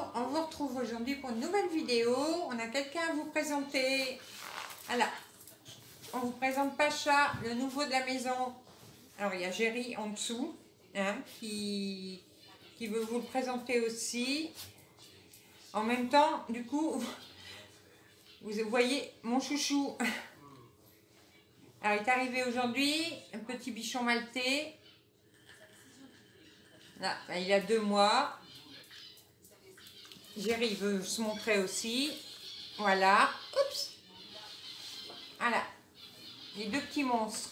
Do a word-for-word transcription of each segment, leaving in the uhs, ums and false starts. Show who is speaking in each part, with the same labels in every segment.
Speaker 1: on vous retrouve aujourd'hui pour une nouvelle vidéo. On a quelqu'un à vous présenter. Voilà, on vous présente Pacha, le nouveau de la maison. Alors il y a Géry en dessous, hein, qui, qui veut vous le présenter aussi. En même temps, du coup, vous voyez mon chouchou. Alors il est arrivé aujourd'hui, un petit bichon maltais. Là, ben, il a deux mois. Géry veut se montrer aussi. Voilà. Oups. Voilà. Les deux petits monstres.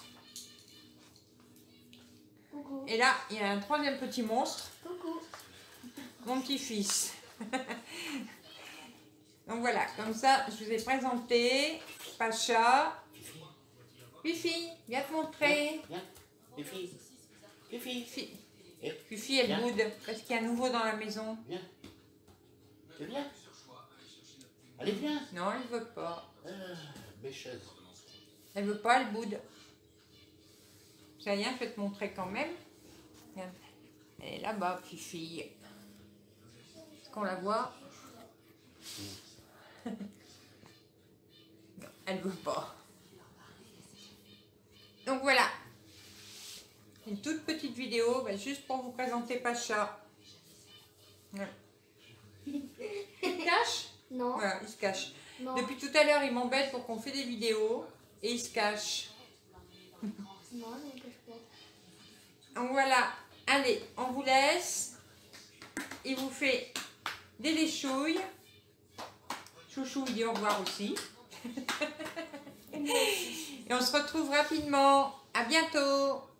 Speaker 2: Coucou.
Speaker 1: Et là, il y a un troisième petit monstre.
Speaker 2: Coucou.
Speaker 1: Mon petit-fils. Donc voilà, comme ça, je vous ai présenté Pacha. Fifi, viens te montrer.
Speaker 3: Viens, Fifi. Fifi.
Speaker 1: Fifi,
Speaker 3: Eh,
Speaker 1: Fifi, elle
Speaker 3: viens.
Speaker 1: boude parce qu'il y a un nouveau dans la maison.
Speaker 3: Viens. Tu viens. Allez, viens.
Speaker 1: Non, elle veut pas.
Speaker 3: Ah, bêcheuse.
Speaker 1: Elle veut pas, elle boude. Ça y est, je vais te montrer quand même. Regarde. Elle est là-bas, Fifi. Est-ce qu'on la voit? Non, elle veut pas. Donc voilà. Une toute petite vidéo, ben, juste pour vous présenter Pacha. Voilà. Il se cache?
Speaker 2: Non.
Speaker 1: Voilà, il se cache.
Speaker 2: Non.
Speaker 1: Depuis tout à l'heure, il m'embête pour qu'on fait des vidéos et il se cache.
Speaker 2: Non, je ne cache pas.
Speaker 1: Donc voilà, allez, on vous laisse. Il vous fait des léchouilles. Chouchou, il dit au revoir aussi. Et on se retrouve rapidement. À bientôt.